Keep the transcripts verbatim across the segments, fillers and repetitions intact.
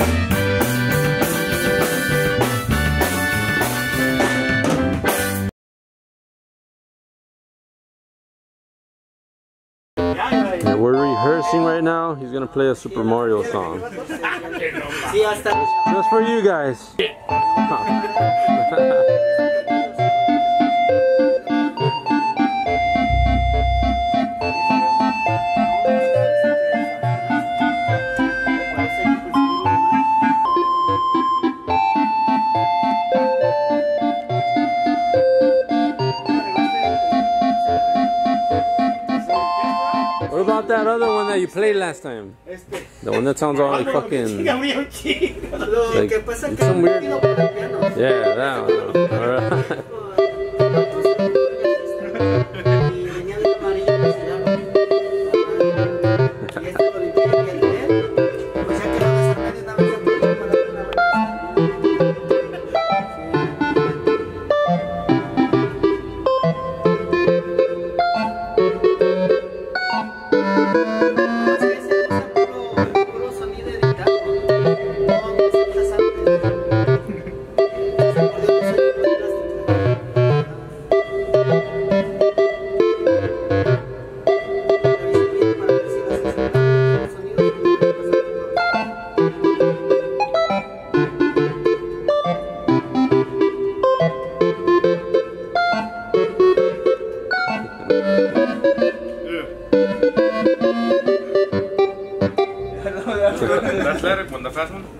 Yeah, we're rehearsing right now. He's gonna play a Super Mario song. Just for you guys. What about that other one that you played last time? The one that sounds all like fucking... Like, it's some weird... Yeah, that one. Alright. That's better when the fast one.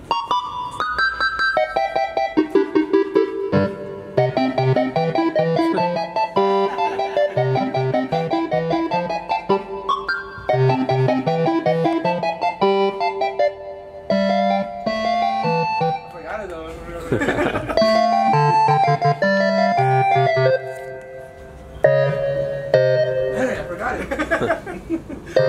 I forgot it though. Hey, I forgot it.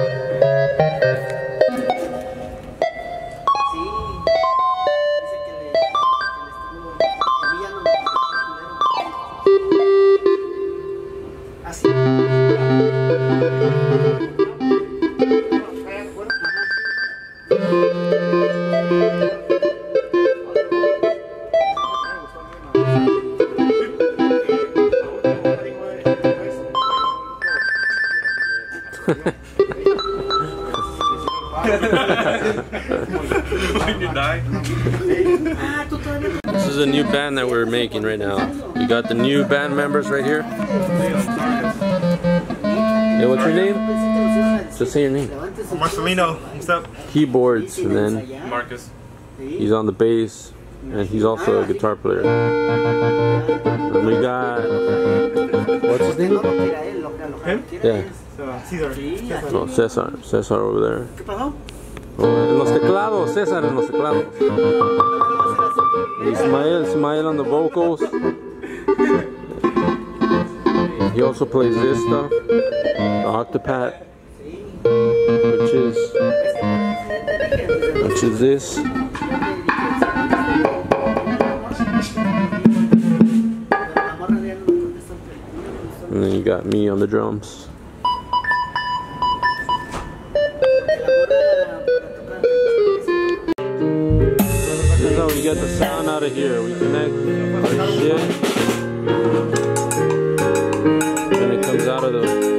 This is a new band that we're making right now. We got the new band members right here. Hey, what's your name? Just say your name. Marcelino, what's up? Keyboards, and then Marcus. He's on the bass, and he's also a guitar player. And we got, what's his name? Him? Yeah. Cesar. Oh, Cesar. Cesar over there. Oh, en los teclados, Cesar en los teclados. Ismael, Ismael on the vocals. He also plays this stuff, the Octopat, which is, which is this. And then you got me on the drums. This is how we get the sound out of here. We connect our shit, and it comes out of the...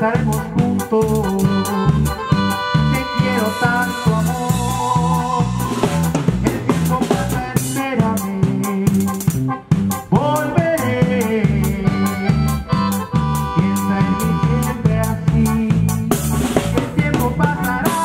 estaremos juntos. Te quiero tanto, amor. El tiempo pasa, espérame. Volveré. Piensa en mí siempre así. El tiempo pasará.